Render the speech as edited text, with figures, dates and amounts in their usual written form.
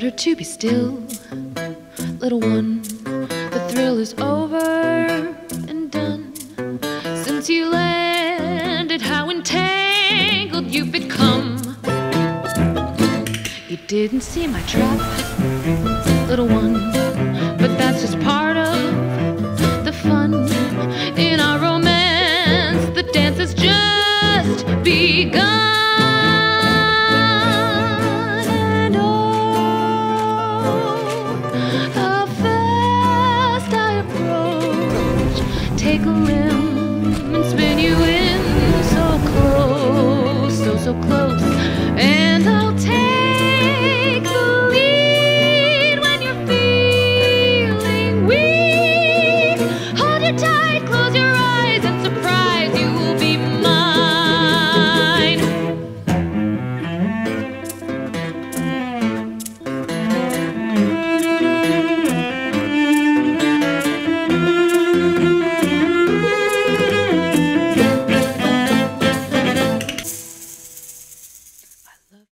better to be still, little one. The thrill is over and done. Since you landed, how entangled you've become. You didn't see my trap, little one, but that's just part of the fun. In our romance, the dance has just begun. And oh, how fast I approach. Take a limb and spin you in so close, so close.